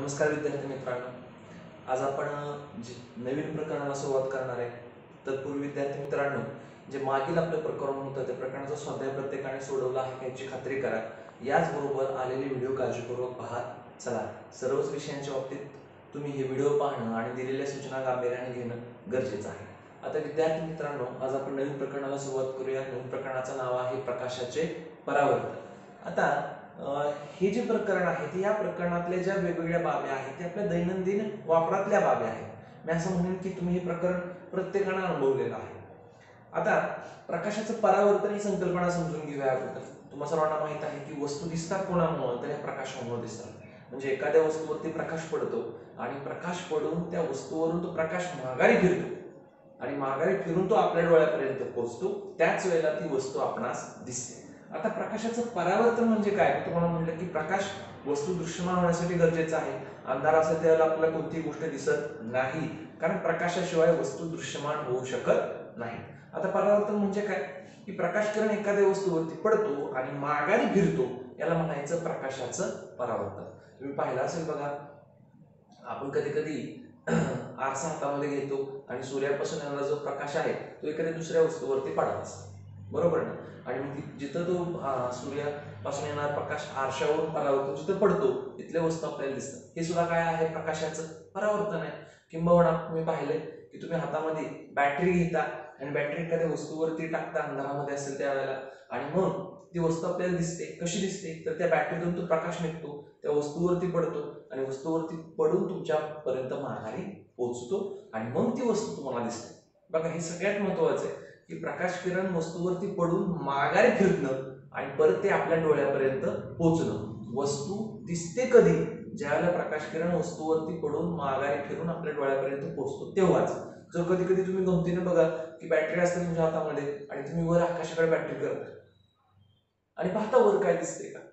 नमस्कार विद्यार्थी मित्रांनो, आज आपण नवीन प्रकरणाला सुरुवात करणार आहे. तत्पूर्वी विद्यार्थी मित्रांनो, जे मागील आपलं प्रकरण होतं त्या प्रकरणाचा स्वाध्याय प्रत्येकाने सोडवला आहे याची खात्री करा. याचबरोबर आलेले व्हिडिओ काळजीपूर्वक पहा. चला, सर्वच विषयांच्या बाबतीत तुम्ही हे व्हिडिओ पाहणं आणि दिलेल्या सूचना गांभीर्याने घेणं गरजेचं आहे. आता विद्यार्थी मित्रांनो, आज आपण नवीन प्रकरणाला सुरुवात करूया. नवीन प्रकरणाचं नाव आहे प्रकाशाचे परावर्तन. आता हे जे प्रकरण आहे ते या प्रकरणातल्या ज्या वेगवेगळ्या बाबी आहेत ते आपल्या दैनंदिन वापरातल्या बाबी आहेत. मी असं म्हणेन की तुम्ही हे प्रकरण प्रत्येकाने अनुभवलेलं आहे. आता प्रकाशाचं परावर्तन ही संकल्पना समजून घेऊया अगोदर. तुम्हा सर्वांना माहित आहे की वस्तू दिसतात कोणामुळे, तर या प्रकाशामुळे दिसतात. म्हणजे एखाद्या वस्तूवरती प्रकाश पडतो आणि प्रकाश पडून त्या वस्तूवरून तो प्रकाश माघारी फिरतो आणि माघारी फिरून तो आपल्या डोळ्यापर्यंत पोहोचतो. त्याच वेळेला ती वस्तू आपणास दिसते. आता प्रकाशाचं परावर्तन म्हणजे काय? मी तुम्हाला म्हटलं की प्रकाश वस्तू दृश्यमान होण्यासाठी गरजेचं आहे. अंधार असेल त्यावेळेला आपल्याला कोणतीही गोष्ट दिसत नाही, कारण प्रकाशाशिवाय वस्तू दृश्यमान होऊ शकत नाही. आता परावर्तन म्हणजे काय? की प्रकाश किरण एखाद्या वस्तूवरती पडतो आणि माघारी फिरतो, याला म्हणायचं प्रकाशाचं परावर्तन. तुम्ही पाहिलं असेल बघा, आपण कधी कधी आरसा हातामध्ये घेतो आणि सूर्यापासून येणारा जो प्रकाश आहे तो एखाद्या दुसऱ्या वस्तूवरती पडत असतो, बरोबर ना? आणि मग जिथं तो सूर्यापासून येणारा प्रकाश आरशावरून परावर्तन जिथं पडतो तिथल्या वस्तू आपल्याला दिसतात. हे सुद्धा काय आहे? प्रकाशाचं परावर्तन आहे. किंबहुना तुम्ही पाहिलंय की तुम्ही हातामध्ये बॅटरी घेता आणि बॅटरी एखाद्या वस्तूवरती टाकता अंधारामध्ये असेल त्यावेळेला, आणि मग ती वस्तू आपल्याला दिसते. कशी दिसते? तर त्या बॅटरीतून तो प्रकाश निघतो, त्या वस्तूवरती पडतो आणि वस्तूवरती पडून तुमच्यापर्यंत माघारी पोहोचतो आणि मग ती वस्तू तुम्हाला दिसते. बघा, हे सगळ्यात महत्वाचं आहे की प्रकाश किरण वस्तूवरती पडून माघारी फिरणं आणि परत ते आपल्या डोळ्यापर्यंत पोहोचणं. वस्तू दिसते कधी? ज्यावेळेला प्रकाश किरण वस्तूवरती पडून माघारी फिरून आपल्या डोळ्यापर्यंत पोहोचतो तेव्हाच. जर कधी कधी तुम्ही गमतीने बघा की बॅटरी असते तुमच्या हातामध्ये आणि तुम्ही वर आकाशाकडे बॅटरी करता आणि पाहता वर काय दिसते का?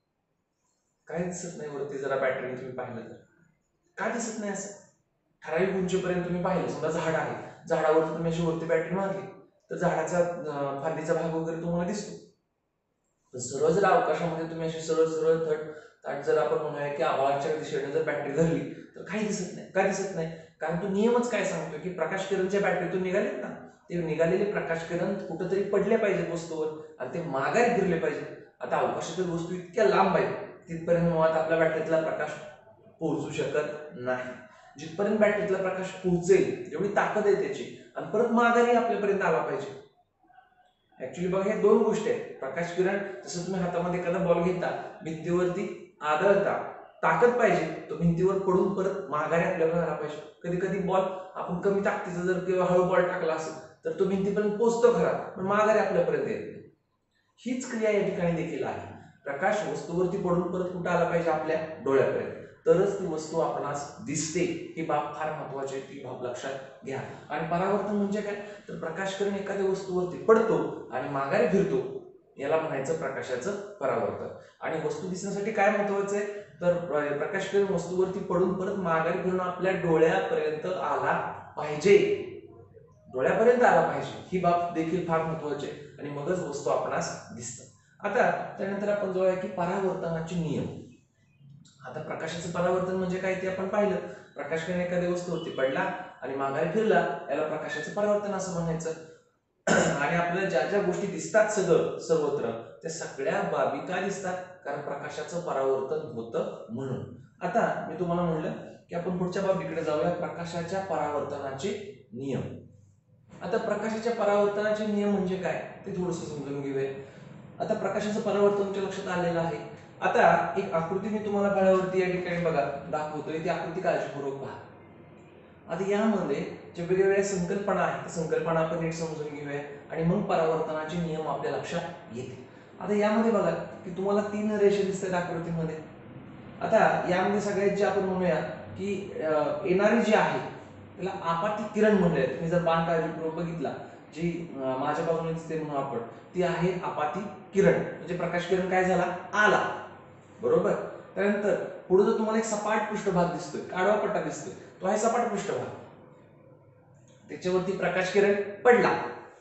काय दिसत नाही वरती. जरा बॅटरी तुम्ही पाहिलं तर काय दिसत नाही. असं ठराविक उंचीपर्यंत तुम्ही पाहिलं, समजा झाड आहे, झाडावर तुम्ही अशी वरती बॅटरी मारली तर झाडाचा फांदीचा भाग वगैरे तुम्हाला दिसतो. पण सरळ जर अवकाशामध्ये तुम्ही अशी सरळ सरळ थट जर आपण म्हणूया की आभाळाच्या दिशेने जर बॅटरी धरली तर काही दिसत नाही. काय दिसत नाही? कारण तो नियमच काय सांगतो की प्रकाश किरणच्या बॅटरीतून निघालेत ना, ते निघालेले प्रकाश किरण कुठंतरी पडले पाहिजेत वस्तूवर आणि ते माघारी फिरले पाहिजेत. आता अवकाशातील वस्तू इतक्या लांब आहेत तिथपर्यंत मुळात आपल्या बॅटरीतला प्रकाश पोहोचू शकत नाही. जिथपर्यंत बॅटरीतला प्रकाश पोहोचेल एवढी ताकद आहे त्याची, आणि परत माघारी आपल्यापर्यंत आला पाहिजे. ऍक्च्युली बघा, हे दोन गोष्टी आहेत. प्रकाश किरण, जसं तुम्ही हातामध्ये एखादा बॉल घेता, भिंतीवरती आदळता, ताकद पाहिजे, तो भिंतीवर पडून परत माघारी आपल्याला आला पाहिजे. कधी कधी बॉल आपण कमी ताकदीचा जर किंवा हळू बॉल टाकला असेल तर तो भिंतीपर्यंत पोहोचतो खरा, पण माघारी आपल्यापर्यंत येत नाही. हीच क्रिया या ठिकाणी देखील आहे. प्रकाश वस्तूवरती पडून परत कुठं आला पाहिजे? आपल्या डोळ्यापर्यंत, तरच ती वस्तू आपणास दिसते. ही बाब फार महत्वाची आहे, ती बाब लक्षात घ्या. आणि परावर्तन म्हणजे काय? तर प्रकाश किरण एखाद्या वस्तूवरती पडतो आणि माघारी फिरतो, याला म्हणायचं प्रकाशाचं परावर्तन. आणि वस्तू दिसण्यासाठी काय महत्वाचं आहे? तर प्रकाश किरण वस्तूवरती पडून परत माघारी फिरून आपल्या डोळ्यापर्यंत आला पाहिजे. डोळ्यापर्यंत आला पाहिजे, ही बाब देखील फार महत्वाची आहे, आणि मगच वस्तू आपणास दिसतात. आता त्यानंतर आपण जाऊया की परावर्तनाचे नियम. आता प्रकाशाचं परावर्तन म्हणजे काय ते आपण पाहिलं. प्रकाश किरण एखाद्या वस्तूवरती पडला आणि माघारी फिरला, याला प्रकाशाचं परावर्तन असं म्हणायचं. आणि आपल्याला ज्या ज्या गोष्टी दिसतात सर्वत्र, त्या सगळ्या बाबी का दिसतात? कारण प्रकाशाचं परावर्तन होतं म्हणून. आता मी तुम्हाला म्हणलं की आपण पुढच्या बाबीकडे जाऊया, प्रकाशाच्या परावर्तनाचे नियम. आता प्रकाशाच्या परावर्तनाचे नियम म्हणजे काय ते थोडंसं समजून घेऊया. आता प्रकाशाचं परावर्तन तुमच्या लक्षात आलेलं आहे. आता एक आकृती मी तुम्हाला फळ्यावरती या ठिकाणी बघा दाखवतोय, ती आकृती काळजीपूर्वक पहा. आता यामध्ये जे वेगवेगळ्या संकल्पना आहेत त्या संकल्पना आपण नीट समजून घेऊया आणि मग परावर्तनाचे नियम आपल्या लक्षात येतील. आता यामध्ये बघा की तुम्हाला 3 रेषा दिसतात आकृतीमध्ये. आता यामध्ये सगळ्यात जे आपण म्हणूया की येणारी जी आहे त्याला आपाती किरण म्हणूया. तुम्ही जर बाण काळजीपूर्वक बघितला, जी माझ्या बाजूने दिसते म्हणून आपण, ती आहे आपाती किरण. म्हणजे प्रकाश किरण काय झाला? आला, बरोबर. त्यानंतर पुढे जर तुम्हाला एक सपाट पृष्ठभाग दिसतोय, आडवा पट्टा दिसतोय, तो आहे सपाट पृष्ठभाग. त्याच्यावरती प्रकाश किरण पडला,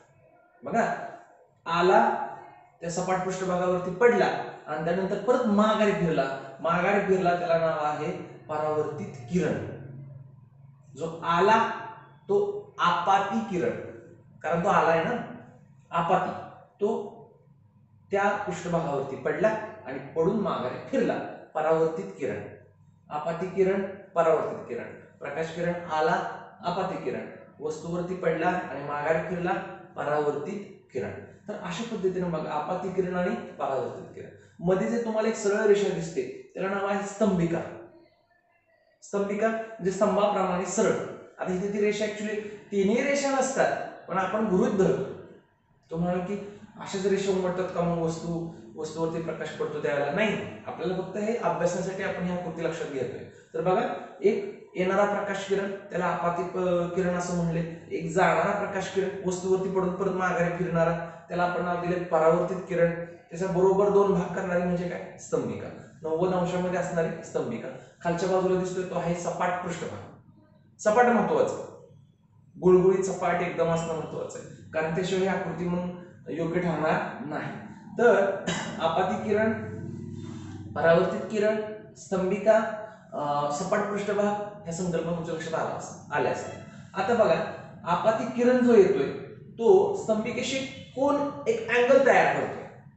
बघा आला, त्या सपाट पृष्ठभागावरती पडला आणि त्यानंतर परत माघारी फिरला. माघारी फिरला त्याला नाव आहे परावर्तित किरण. जो आला तो आपाती किरण, कारण तो आलाय ना, आपाती, तो त्या पृष्ठभागावरती पडला आणि पडून माघारी फिरला. परावर्तित किरण. आपाती किरण, परावर्तित किरण. प्रकाश किरण आला, आपाती किरण, वस्तूवरती पडला आणि माघारी फिरला, परावर्तित किरण. तर अशा पद्धतीने बघा आपाती किरण आणि परावर्तित किरण. मध्ये जे तुम्हाला एक सरळ रेषा दिसते त्याला नाव आहे स्तंभिका. स्तंभिका म्हणजे स्तंभाप्रमाणे सरळ. आता इथे ती रेषा ऍक्च्युली तिन्ही रेषा नसतात, पण आपण गृहीत धरतो. तो म्हणाल की अशाच रेषा उमटतात का मग वस्तूवरती प्रकाश पडतो त्यावेळेला? नाही, आपल्याला फक्त हे अभ्यासासाठी आपण ही आकृती लक्षात घेतोय. तर बघा, एक येणारा प्रकाश किरण त्याला आपाती किरण असं म्हणले. एक जाणारा प्रकाश किरण वस्तूवरती पडून परत माघारी फिरणारा त्याला आपण नाव दिले परावर्तित किरण. त्याच्या बरोबर दोन भाग करणारी म्हणजे काय? स्तंभिका. 90 अंशामध्ये असणारी स्तंभिका. खालच्या बाजूला दिसतोय तो आहे सपाट पृष्ठभाग. सपाट महत्वाचं, गुळगुळीत सपाट एकदम असणं महत्वाचं आहे, कारण त्याशिवाय ही आकृती मग योग्य ठरणार नाही. तर आपाती किरण, परावर्तित किरण, स्तंभिका, सपाट पृष्ठभाग ह्या संकल्पना तुमच्या लक्षात आल्या असतील. आता बघा, आपाती किरण जो येतोय तो स्तंभिकेशी कोण एक अँगल तयार करतोय.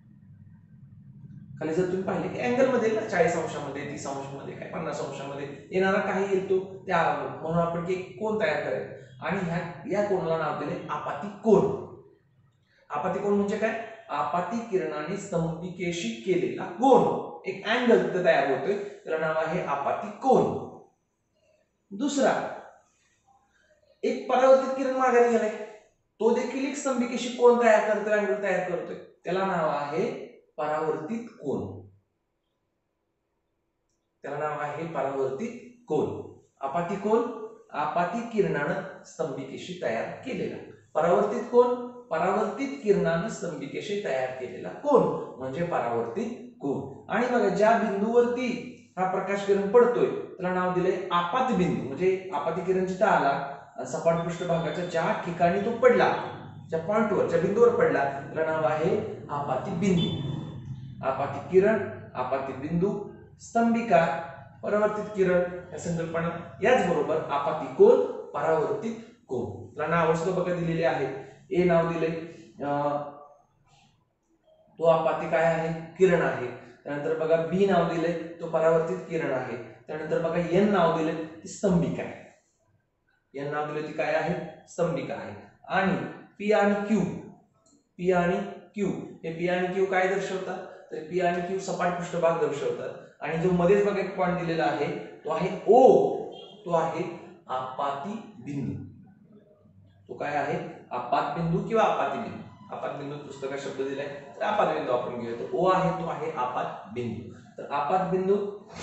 खाली जर तुम्ही पाहिले की अँगल मध्ये ना 40 अंशामध्ये, 30 अंशामध्ये, काय 50 अंशामध्ये येणारा काही येतो त्या म्हणून आपण की कोण तयार करायचं. आणि या कोणाला नाव दिले आपाती कोन. आपाती कोन म्हणजे काय? आपाती किरणाने स्तंभिकेशी केलेला कोन, एक अँगल तिथे तयार होतोय, त्याला नाव आहे आपाती कोन. दुसरा, एक परावर्तित किरण माघारी गेलाय, तो देखील एक स्तंभिकेशी कोन तयार करतोय, अँगल तयार करतोय, त्याला नाव आहे परावर्तित कोन. त्याला नाव आहे परावर्तित कोन. आपाती कोन, आपाती किरणानं स्तंभिकेशी तयार केलेला. परावर्तित कोन, परावर्तित किरणानं स्तंभिकेशी तयार केलेला कोन म्हणजे परावर्तित कोन. आणि बघा, ज्या बिंदूवरती हा प्रकाश किरण पडतोय त्याला नाव दिले आपात बिंदू. म्हणजे आपाती किरण जिथं आला सपाट पृष्ठभागाच्या ज्या ठिकाणी तो पडला, ज्या पॉइंटवर, ज्या बिंदूवर पडला, त्याला नाव आहे आपाती बिंदू. आपाती किरण, आपाती बिंदू, स्तंभिका, परावर्तित किरण या संकल्पना. याच बरोबर आपाती कोन, परावर्तित कोन. त्याला नाव सुद्धा बघा दिलेले आहे. ए नाव दिले, तो आपाती काय आहे? किरण आहे. त्यानंतर बघा बी नाव दिले, तो परावर्तित किरण आहे. त्यानंतर बघा एन नाव दिले, ती स्तंभिका आहे. एन नाव दिले ती काय आहे? स्तंभिका आहे. आणि पी आणि क्यू, पी आणि क्यू, हे पी आणि क्यू काय दर्शवतात? तर पी आणि क्यू सपाट पृष्ठभाग दर्शवतात. आणि जो मध्येच बघा एक पॉइंट दिलेला आहे तो आहे ओ, तो आहे आपाती बिंदू. तो काय आहे? आपात बिंदू किंवा आपाती बिंदू. आपात बिंदू पुस्तकात शब्द दिलाय, तर आपात बिंदू आपण घेऊया. तो ओ आहे, तो आहे आपात बिंदू. तर आपात बिंदू,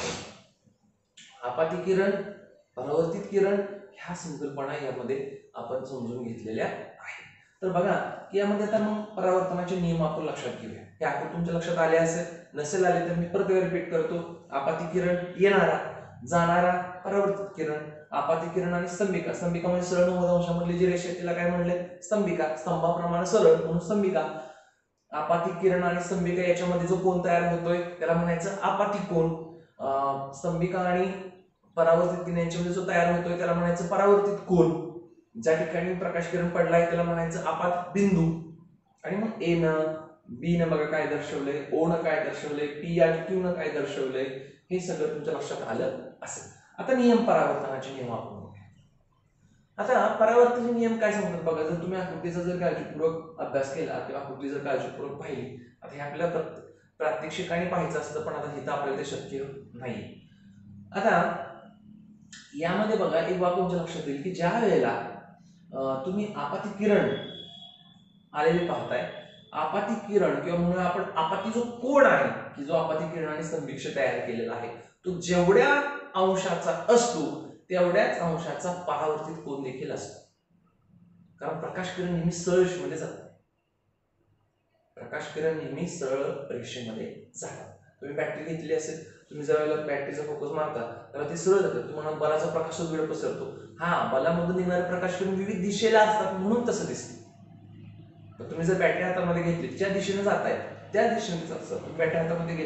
आपाती किरण, परावर्तित किरण ह्या संकल्पना यामध्ये आपण समजून घेतलेल्या आहेत. तर बघा की यामध्ये आता मग परावर्तनाचे नियम आपण लक्षात घेऊया. हे आपण तुमच्या लक्षात आले असेल, नसेल आले तर मी परत रिपीट करतो. आपाती किरण येणारा, जाणारा, परावर्तित किरण, आपाती किरण आणि स्तंभिका. स्तंभिका म्हणजे सरळ 90 अंशामधली जी रेषा तिला काय म्हणले? स्तंभिका. स्तंभाप्रमाणे सरळ म्हणून स्तंभिका. आपाती किरण आणि स्तंभिका याच्यामध्ये जो कोन तयार होतोय त्याला म्हणायचं आपाती कोन. स्तंभिका आणि परावर्तित किरण यांच्यामध्ये जो तयार होतोय त्याला म्हणायचं परावर्तित कोन. ज्या ठिकाणी प्रकाश किरण पडलाय त्याला म्हणायचं आपात बिंदू. आणि मग ए न, बी न बघा काय दर्शवलंय, ओ न काय दर्शवलंय, पी आणि क्यू न काय दर्शवलंय, हे सगळं तुमच्या लक्षात आलं असेल. आता नियम, परावर्तनाचे नियम आपण बघूया. आता परावर्तनाचे नियम काय सांगतात बघा. जर तुम्ही आकृतीचा जर काळजीपूर्वक अभ्यास केला किंवा आकृती जर काळजीपूर्वक पाहिली, आता हे आपल्याला प्रात्यक्षिकाने पाहायचं असतं, पण आता इथं आपल्याला ते शक्य नाही. आता यामध्ये बघा एक बाब तुमच्या लक्षात येईल की ज्या वेळेला तुम्ही आपाती किरण आलेले पाहताय, आपाती किरण किंवा म्हणून आपण आपाती जो कोन आहे की जो आपाती किरणाने स्तंभिकेशी तयार केलेला आहे, तो जेवढ्या अंशाचा असतो तेवढ्याच अंशाचा परावर्तित कोन देखील असतो. कारण प्रकाश किरण नेहमी सरळ रेषेमध्ये जातात. प्रकाश किरण नेहमी सरळ रेषेमध्ये जातात. तुम्ही बॅटरी घेतली असेल, तुम्ही ज्यावेळेला बॅटरीचा फोकस मारता त्याला ते सरळ जातं. तुम्हाला बलाचा प्रकाश वेळ पसरतो. हा, बलामधून निघणारे प्रकाश किरण विविध दिशेला असतात म्हणून तसं दिसते. तुम्ही जर बॅटरी हातामध्ये घेतली, ज्या दिशेने जाताय त्या दिशेने असतात. तुम्ही बॅटरी हातामध्ये घेतली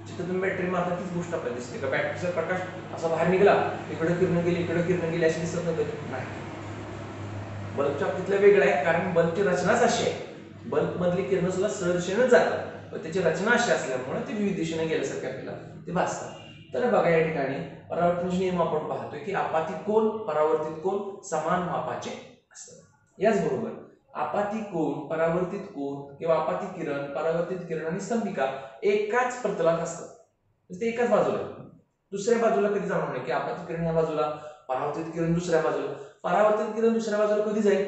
जिथे तुम्ही बॅटरी मारता तीच गोष्ट आपल्याला दिसते का बॅटरीचा प्रकाश असा बाहेर निघाला इकडे किरण गेली इकडे किरण गेली अशी दिसत नाही. बल्बच्या बाबतीतलं वेगळं आहे कारण बल्बची रचनाच अशी आहे. बल्ब मधली किरण सुद्धा सरळ दिशेने जातात व त्याची रचना अशी असल्यामुळे ती विविध दिशेने गेल्यासारखे आपल्याला ते भासतात. तर बघा या ठिकाणी परावर्तनाचे नियम आपण पाहतोय की आपातित कोन परावर्तित कोन समान मापाचे असतात. याचबरोबर आपातित कोन परावर्तित कोन किंवा आपातित किरण परावर्तित किरण आणि स्तंभिका एकाच प्रतलात असतात. ते एकाच बाजूला दुसऱ्या बाजूला कधी जाणार नाही की आपातित किरण या बाजूला परावर्तित किरण दुसऱ्या बाजूला. परावर्तित किरण दुसऱ्या बाजूला कधी जाईल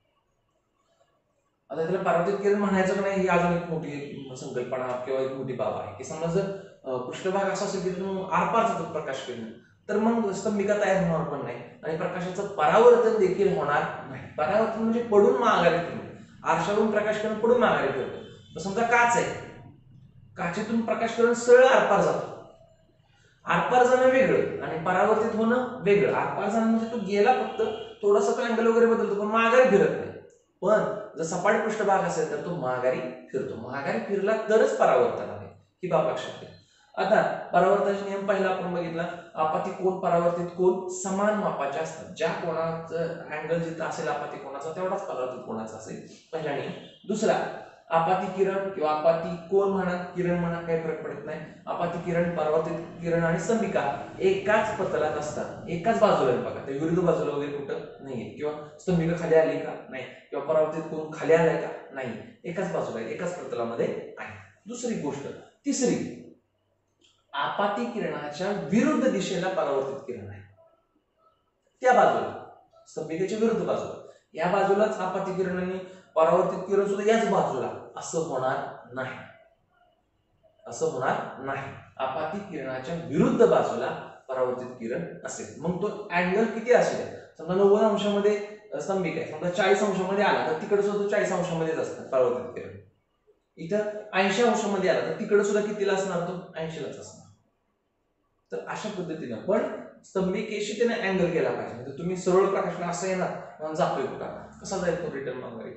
आता त्याला परावर्तित किरण म्हणायचं नाही ही अजून एक मोठी संकल्पना किंवा एक मोठी बाब आहे की समजा जर पृष्ठभाग असा असेल की आरपार जातो प्रकाश किरण तर मग स्तंभिका तयार होणार पण नाही आणि प्रकाशाचं परावर्तन देखील होणार नाही. परावर्तन म्हणजे पडून माघारी फिरणे. आरशावरून प्रकाश किरण पडून माघारी फिरतो. तर समजा काच आहे काचेतून प्रकाश किरण सरळ आरपार जातो. आरपार जाणं वेगळं आणि परावर्तित होणं वेगळं. आरपार जाणं म्हणजे तो गेला फक्त थोडासा तो अँगल वगैरे बदलतो पण माघारी फिरत नाही. पण जर सपाट पृष्ठभाग असेल तर तो माघारी फिरतो. माघारी फिरला तरच परावर्तन आहे ही बाब लक्षात घ्या. आता परावर्तनाचे नियम पहिला आपण बघितला आपातित कोन परावर्तित कोन समान मापाचे असतात. ज्या कोणाचं अँगल जिथं असेल आपातित कोनाचा तेवढाच परावर्तित कोनाचा असेल पहिला नियम. दुसरा आपातित किरण किंवा आपातित कोन म्हणा किरण म्हणा काही फरक पडत नाही. आपातित किरण परावर्तित किरण आणि स्तंभिका एकाच प्रतलात असतात. एकाच बाजूला बघा ते विरुद्ध बाजूला वगैरे कुठं नाहीये किंवा स्तंभिका खाली आली का नाही किंवा परावर्तित कोन खाली आलाय का नाही एकाच बाजूला आहे एकाच प्रतलामध्ये आहे. दुसरी गोष्ट तिसरी आपातित किरणाच्या विरुद्ध दिशेला परावर्तित किरण आहे त्या बाजूला स्तंभिकेच्या विरुद्ध बाजूला. या बाजूलाच आपातित किरण आणि परावर्तित किरण सुद्धा याच बाजूला असं होणार नाही. असं होणार नाही. आपातित किरणाच्या विरुद्ध बाजूला परावर्तित किरण असेल. मग तो अँगल किती असेल समजा 90 अंशामध्ये स्तंभिका आहे समजा 40 अंशामध्ये आला तर तिकडे सुद्धा 40 अंशामध्येच असणार परावर्तित किरण. इथं 80 अंशामध्ये आला तर तिकडे सुद्धा कितीला असणार तो 80 लाच असणार. तर अशा पद्धतीनं पण स्तंभिकेशी त्याने अँगल केला पाहिजे. तर तुम्ही सरळ प्रकाश असं येणार जातोय कुठं कसा जाईल तो रिटर्न माघारी.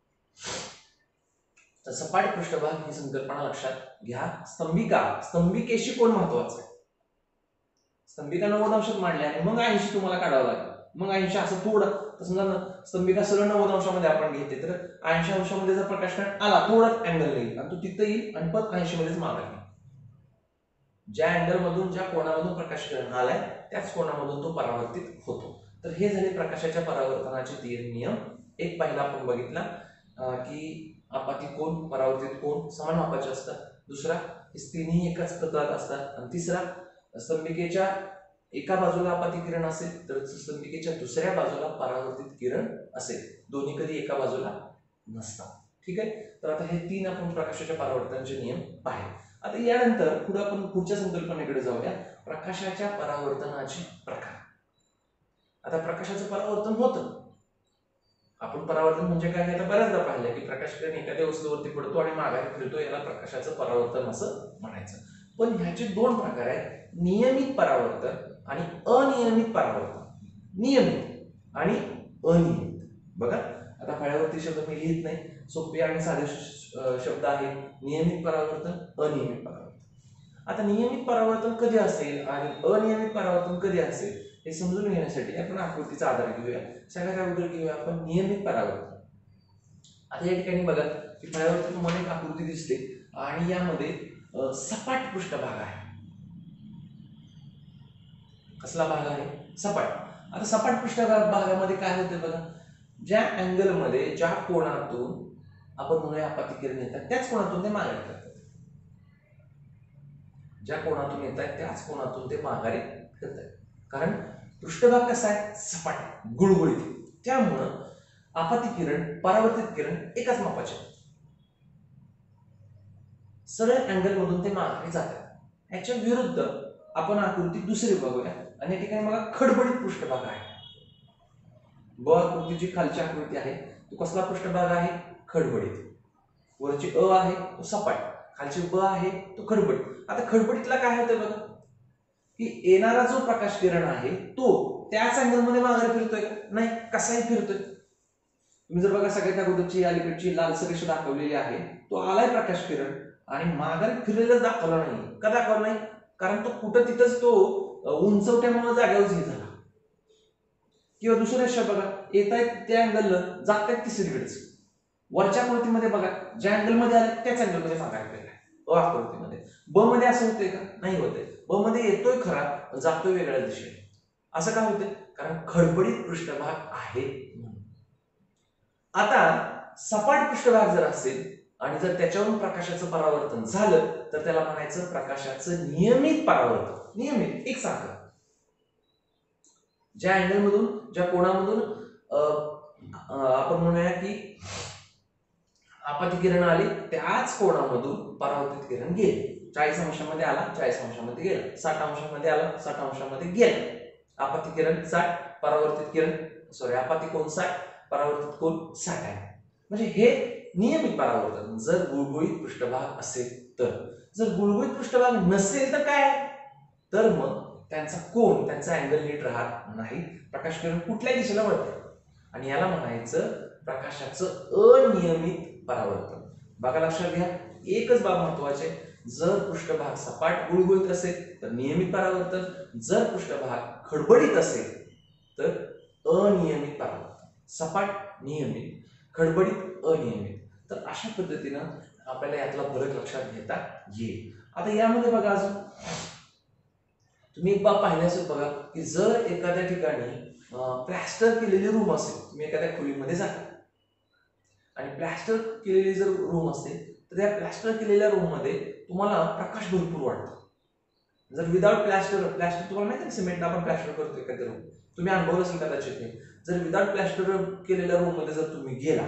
तर सपाट पृष्ठभाग ही संकल्पना लक्षात घ्या. स्तंभिकेशी कोण महत्वाचं आहे. स्तंभिका 90 अंशात मांडली आणि मग 80 तुम्हाला काढावं लागेल. मग 80 असं थोडं तर समजा स्तंभिका सरळ 90 अंशामध्ये आपण घेते तर 80 अंशामध्ये जर प्रकाश आला थोडाच अँगल येईल आणि तो तिथं येईल आणि परत 80 मध्येच माघारी. ज्या अँगल मधून ज्या कोणामधून प्रकाश किरण आलाय त्याच कोणामधून तो परावर्तित होतो. तर हे झाले प्रकाशाच्या परावर्तनाचे 3 नियम. एक पहिला आपण बघितला की आपातित कोन परावर्तित कोन समान मापाचे असतात. दुसरा तिन्ही एकाच प्रतलात असतात आणि तिसरा स्तंभिकेच्या एका बाजूला आपातित किरण असेल तर स्तंभिकेच्या दुसऱ्या बाजूला परावर्तित किरण असेल. दोन्ही कधी एका बाजूला नसतात. ठीक आहे. तर आता हे 3 आपण प्रकाशाच्या परावर्तनाचे नियम पाहिले. आता यानंतर पुढे आपण पुढच्या संकल्पनेकडे जाऊया प्रकाशाच्या परावर्तनाचे प्रकार. आता प्रकाशाचं परावर्तन होतं. आपण परावर्तन म्हणजे काय हे बऱ्याचदा पाहिलं की प्रकाश किरण एखाद्या वस्तूवरती पडतो आणि माघारी फिरतो याला प्रकाशाचं परावर्तन असं म्हणायचं. पण ह्याचे 2 प्रकार आहेत नियमित परावर्तन आणि अनियमित परावर्तन. नियमित आणि अनियमित. बघा आता फळ्यावरती शब्द मी लिहित नाही सोपे आणि साधे शब्द आहेत. नियमित परावर्तन अनियमित परावर्तन. आता नियमित परावर्तन कधी असेल आणि अनियमित परावर्तन कधी असेल हे समजून घेण्यासाठी आपण आकृतीचा आधार घेऊया. सगळ्यात अगोदर घेऊया आपण नियमित परावर्तन. आता या ठिकाणी बघा की फळ्यावरती तुम्हाला एक आकृती दिसते आणि यामध्ये सपाट पृष्ठभाग आहे. कसला भाग आहे सपाट. आता सपाट पृष्ठभागामध्ये काय होते बघा ज्या अँगल मध्ये ज्या कोनातून आपण म्हणूया आपातित किरण येतात त्याच कोनातून ते माघारी फिरतात. ज्या कोनातून येतात त्याच कोनातून ते माघारी फिरतात. कारण पृष्ठभाग कसा आहे सपाट गुळगुळीत. त्यामुळं आपातित किरण परावर्तित किरण एकाच मापाचे सरळ अँगल मधून ते माघारी जातात. याच्या विरुद्ध आपण आकृती दुसरी बघूया आणि या ठिकाणी बघा खडबडीत पृष्ठभाग आहे. ब आकृतीची खालची आकृती आहे तो कसला पृष्ठभाग आहे खडबडीत. वरची अ आहे तो सपाट खालची ब आहे तो खडबडीत. आता खडबडीतला काय होतं बघा की येणारा जो प्रकाश किरण आहे तो त्याच अँगल मध्ये माघारी फिरतोय का नाही कसाही फिरतोय. तुम्ही जर बघा सगळ्यात अगोदरची अलीकडची लालसर रेषा दाखवलेली आहे तो आलाय प्रकाश किरण आणि माघारी फिरलेलंच दाखवलं नाही. का दाखवलं नाही? कारण तो कुठं तिथंच तो उंचवट्यामुळे जागेवर झाला. किंवा दुसऱ्या शब्द बघा, येत आहेत त्या अँगलला, जात आहेत तिसरीकडेच. वरच्या आकृतीमध्ये बघा, ज्या अँगल मध्ये आले त्याच अँगल मध्ये माघारी फिरलाय. अ आकृतीमध्ये ब मध्ये असं होतंय का? नाही होतंय. ब मध्ये येतोय खरा, जातोय वेगळ्या दिशेने. असं का होतंय? कारण खडबडीत पृष्ठभाग आहे म्हणून. आता सपाट पृष्ठभाग जर असेल आणि जर त्याच्यावरून प्रकाशाचं परावर्तन झालं तर त्याला म्हणायचं प्रकाशाचं नियमित परावर्तन. नियमित एकसारखं. ज्या अँगल मधून, ज्या कोणामधून आपण म्हणूया की आपत्ती किरण आली त्याच कोणामधून परावर्तित किरण गेले. 40 अंशामध्ये आला, 40 अंशामध्ये गेला. 60 अंशामध्ये आला, 60 अंशामध्ये गेला. आपत्ती किरण 60, परावर्तित किरण आपत्ती कोन 60, परावर्तित कोन 60 आहे. म्हणजे हे नियमित परावर्तन जर गुळगुळीत पृष्ठभाग असेल तर. जर गुळगुळीत पृष्ठभाग नसेल तर काय? तर मग त्यांचा कोन, त्यांचा अँगल नीट राहत नाही. प्रकाश किरण कुठल्या दिशेला वळते आणि याला म्हणायचं प्रकाशाचं अनियमित परावर्तन. बघा लक्षात घ्या, एकच बाब महत्वाचे, जर पृष्ठभाग सपाट गुळगुळीत असेल तर नियमित परावर्तन, जर पृष्ठभाग खडबडीत असेल तर अनियमित परावर्तन. सपाट नियमित, खडबडीत अनियमित. तर अशा पद्धतीनं आपल्याला यातला फरक लक्षात घेता येईल. आता यामध्ये बघा, अजून तुम्ही एक बाब पाहिली असेल बघा, की जर एखाद्या ठिकाणी प्लॅस्टर केलेली रूम असेल, तुम्ही एखाद्या खोलीमध्ये जाता आणि प्लॅस्टर केलेली जर रूम असेल तर त्या प्लॅस्टर केलेल्या रूम मध्ये तुम्हाला प्रकाश भरपूर वाटतो. जर विदाउट प्लॅस्टर, तुम्हाला माहिती आहे सिमेंट आपण प्लॅस्टर करतो एखाद्या रूम, तुम्ही अनुभवलं असेल कदाचित हे. जर विदाउट प्लॅस्टर केलेल्या रूम मध्ये जर तुम्ही गेला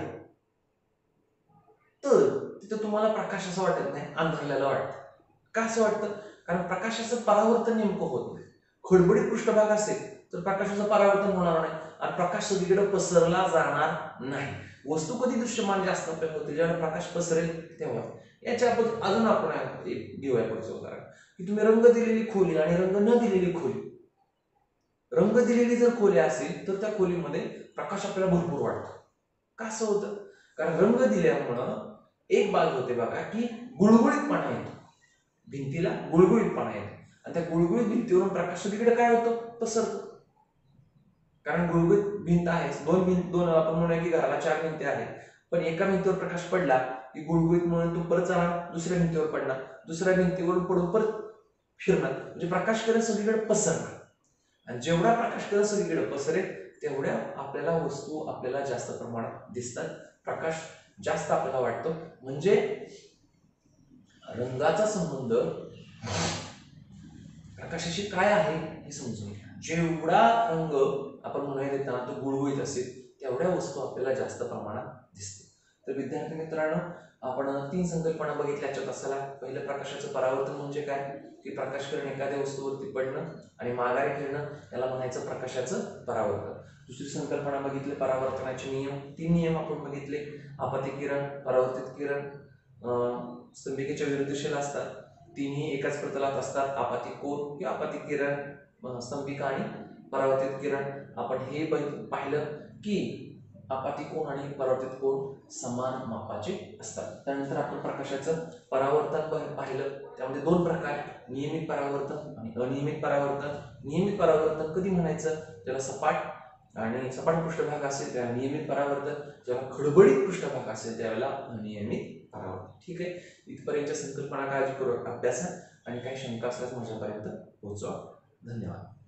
तर तिथे तुम्हाला प्रकाश असं वाटत नाही, अंधारलेलं वाटतं. का असं वाटतं? कारण प्रकाशाचं परावर्तन नेमकं होत नाही. खडबडीत पृष्ठभाग असेल तर प्रकाशाचं परावर्तन होणार नाही आणि प्रकाश सगळीकडे पसरला जाणार नाही. वस्तू कधी दृश्यमान जास्त आपल्याला होते? जेव्हा प्रकाश पसरेल तेव्हा. याच्याबद्दल अजून आपण एक घेऊया पुढचं उदाहरण, की तुम्ही रंग दिलेली खोली आणि रंग न दिलेली खोली. रंग दिलेली जर खोली असेल तर त्या खोलीमध्ये प्रकाश आपल्याला भरपूर वाटतो. का असं होतं? कारण रंग दिल्यामुळं एक बाब होते बघा, की गुळगुळीतपणा येतो. भिंतीला गुळगुळीतपणा येतो आणि त्या गुळगुळीत भिंतीवरून प्रकाश सगळीकडे काय होतो? पसरतो. कारण गुळगुळीत भिंत आहे, दोन आपण म्हणूया की घराला 4 भिंती आहेत, पण एका भिंतीवर प्रकाश पडला की गुळगुळीतमुळे तो परत जाणार, दुसऱ्या भिंतीवर पडणार, दुसऱ्या भिंतीवरून पडून परत फिरणार, म्हणजे प्रकाश किरण सगळीकडे पसरणार. आणि जेवढा प्रकाश किरण सगळीकडे पसरेल तेवढ्या आपल्याला वस्तू आपल्याला जास्त प्रमाणात दिसतात, प्रकाश जास्त आपल्याला वाटतो. म्हणजे रंगाचा संबंध प्रकाशाशी काय आहे हे समजून घ्या. जेवढा रंग आपण म्हणूया देताना तो गुळगुळीत असेल तेवढ्या वस्तू आपल्याला जास्त प्रमाणात दिसते. तर विद्यार्थी मित्रांनो, आपण 3 संकल्पना बघितल्या आजच्या तासाला. पहिलं, प्रकाशाचं परावर्तन म्हणजे काय? की प्रकाश किरण एखाद्या वस्तूवरती पडणं आणि माघारी फिरणं, याला म्हणायचं प्रकाशाचं परावर्तन. दुसरी संकल्पना बघितली, परावर्तनाचे नियम. 3 नियम आपण बघितले. आपत्ती किरण, परावर्तित किरण स्तंभिकेच्या विरुद्ध दिशेला असतात. तिन्ही एकाच प्रतलात असतात. आपत्ती कोन किंवा आपत्ती किरण, स्तंभिका आणि परावर्तित किरण. आपण हे पाहिलं की आपत्ती कोन आणि परावर्तित कोन समान मापाचे असतात. त्यानंतर आपण प्रकाशाचं परावर्तन पाहिलं. त्यामध्ये 2 प्रकार, नियमित परावर्तन आणि अनियमित परावर्तन. नियमित परावर्तन कधी म्हणायचं? ज्याला सपाट पृष्ठभाग असेल त्याला नियमित परावर्तन, ज्याला खडबडीत पृष्ठभाग असेल त्याला अनियमित परावर्तन. ठीक आहे, इथपर्यंतच्या संकल्पना काळजीपूर्वक अभ्यासा आणि काही शंका असल्यास माझ्यापर्यंत पोहोचवा. धन्यवाद.